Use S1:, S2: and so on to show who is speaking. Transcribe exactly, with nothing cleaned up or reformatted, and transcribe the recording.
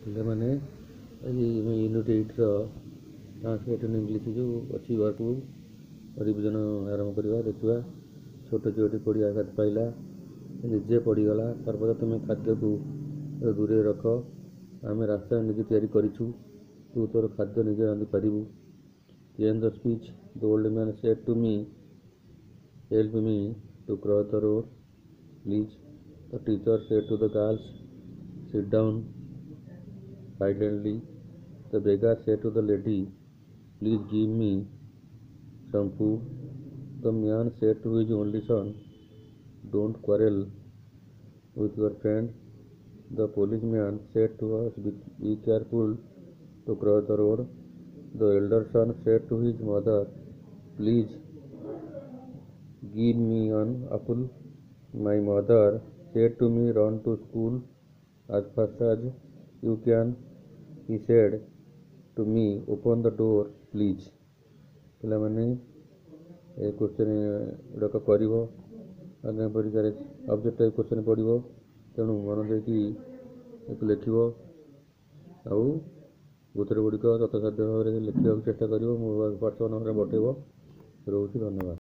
S1: ପିଲାମାନେ ଆଜି ୟୁନିଟ୍ ଏଇଟ୍ର ଟ୍ରାନ୍ସଲେଟ୍ ଇନ୍ ଇଂଲିଶ ଯେଉଁ ଅଛି ୱାର୍କବୁକ୍ ରିଭିଜନ୍ ଆରମ୍ଭ କରିବା। ଦେଖିବା ଛୋଟ ଝିଅଟି ପଡ଼ି ଆଘାତ ପାଇଲା, ନିଜେ ପଡ଼ିଗଲା। ସର୍ବଦା ତୁମେ ଖାଦ୍ୟକୁ ଦୂରେଇ ରଖ। ଆମେ ରାସ୍ତା ନିଜେ ତିଆରି କରିଛୁ, ତୁ ତୋର ଖାଦ୍ୟ ନିଜେ ରାନ୍ଧିପାରିବୁ। Change the speech. The old man said to me, help me to cross the road please. The teacher said to the girls, sit down silently. The beggar said to the lady, please give me some food. The man said to his only son, don't quarrel with your friend. The policeman said to us, be careful to cross the road. The elder son said to his mother, please give me an apple. My mother said to me, run to school as fast as you can. He said to me, open the door please. ପିଲାମାନେ ଏ question ଗୁଡ଼ାକ କରିବ। ଆଗାମୀ ପରୀକ୍ଷାରେ object type question ପଡ଼ିବ, ତେଣୁ ମନ ଦେଇକି ଏକୁ ଲେଖିବ ଆଉ ଉତ୍ତର ଗୁଡ଼ିକ ଯଥାସାଧ୍ୟ ଭାବରେ ଲେଖିବାକୁ ଚେଷ୍ଟା କରିବ। ମୋ ହ୍ୱାଟ୍ସଆପ୍ ନମ୍ବରରେ ପଠାଇବ। ରହୁଛି, ଧନ୍ୟବାଦ।